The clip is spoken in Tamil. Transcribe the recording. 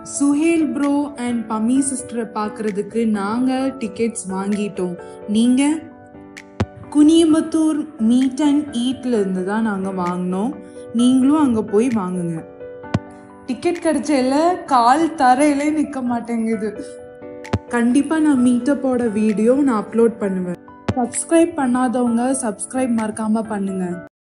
சுஹேல் ப்ரோ அண்ட் பம்மி சிஸ்டரை பார்க்கறதுக்கு நாங்கள் டிக்கெட்ஸ் வாங்கிட்டோம். நீங்கள் குனியம்புத்தூர் மீட் அண்ட் ஈட்ல இருந்து தான் நாங்கள் வாங்கினோம். நீங்களும் அங்கே போய் வாங்குங்க. டிக்கெட் கிடைச்சல கால் தரையிலே நிற்க மாட்டேங்குது. கண்டிப்பாக நான் மீட்டப்போட வீடியோ நான் அப்லோட் பண்ணுவேன். சப்ஸ்கிரைப் பண்ணாதவங்க சப்ஸ்கிரைப் மறக்காமல் பண்ணுங்கள்.